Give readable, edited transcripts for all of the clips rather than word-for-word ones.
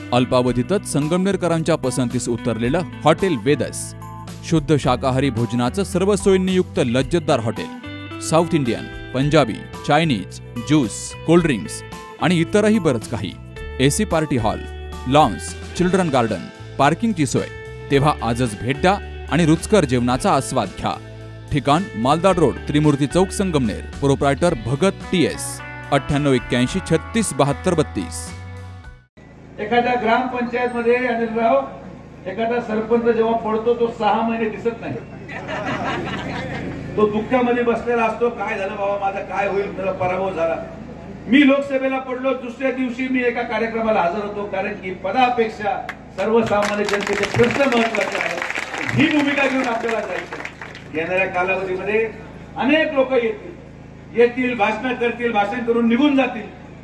अल्पावधीतच संगमनेरकरांच्या पसंतीस उतरलेलं हॉटेल वेदस, शुद्ध शाकाहारी भोजनाचं सर्व सोयींनी युक्त लज्जतदार hotel, south Indian, Punjabi, Chinese, juice, cold drinks आणि इतरही बरंच काही, AC party hall, lawns, children garden, पार्किंगची सोय. तेव्हा आजच भेट द्या आणि रुचकर जेवणाचा आस्वाद घ्या. ठिकाण Maldad road, Trimurti chowk, Sangamner. Proprietor Bhagat TS, 9881 36 72 32. एखाद्या ग्रामपंचायत मध्ये अनिलराव, एखादा सरपंच जेव्हा पडतो तो 6 महिने दिसत नाही. तो दुःखामध्ये बसलेला असतो. काय झालं बाबा, माझा काय होईल, मला पराभव झाला. मी लोकसभेला पडलो, दुसऱ्या दिवशी मी एका कार्यक्रमाला हजर होतो, कारण की पदापेक्षा सर्वसामान्य जनतेचे प्रश्न महत्वाचे आहेत. ही भूमिका घेऊन आपल्याला जायचं. येणाऱ्या कालावधीमध्ये अनेक लोक येतील, भाषण करतील, भाषण करून निघून जातील.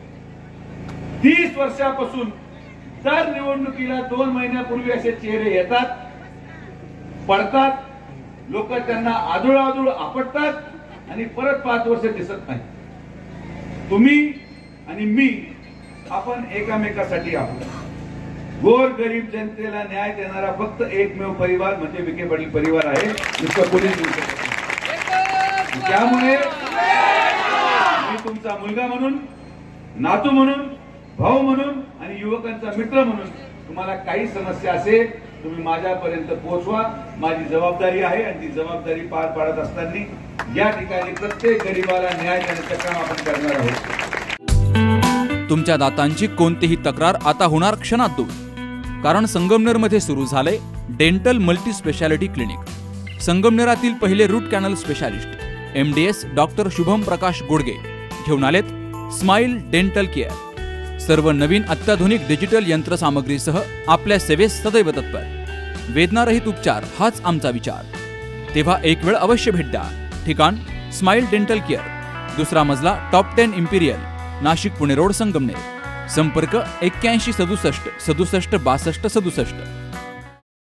30 वर्षापासून दर निवडणुकीला 2 महिन्यापूर्वी असे चेहरे येतात, पडतात, लोक त्यांना आदुळादुळ आपटतात आणि परत 5 वर्ष दिसत नाही. तुम्ही आणि मी, आपण एकामेकासाठी आहोत. गोर गरीब जनतेला न्याय देणारा फक्त एकमेव परिवार म्हणजे विखे पाटील परिवार आहे. दुसरं कोणीच देऊ शकत नाही. त्यामुळे मी तुमचा मुलगा म्हणून, नातू म्हणून, भाऊ म्हणून आणि युवकांचा मित्र म्हणून तुम्हाला काही समस्या असेल तुम्ही माझ्यापर्यंत पोहोचवा. माझी जबाबदारी आहे आणि ती जबाबदारी पार पाडत असताना या ठिकाणी प्रत्येक गरीबाला न्याय देण्याचं काम आपण करणार आहोत. तुमच्या दातांची कोणतीही तक्रार आता होणार क्षणात दूर, कारण संगमनेरमध्ये सुरू झाले डेंटल मल्टी स्पेशालिटी क्लिनिक. संगमनेरातील पहिले root canal specialist MDS doctor Shubham Prakash Godge घेऊन आलेत स्माइल डेंटल केअर. सर्व नवीन अत्याधुनिक डिजिटल यंत्रसामग्रीसह आपल्या सेवेस सदैव तत्पर. वेदनारहित उपचार हाच आमचा विचार. तेव्हा एक वेळ अवश्य भेट द्या. ठिकाण स्माइल डेंटल केअर, 2रा मजला, top 10 imperial, Nashik Pune road, Sangamner. संपर्क 81 67 67 62 67.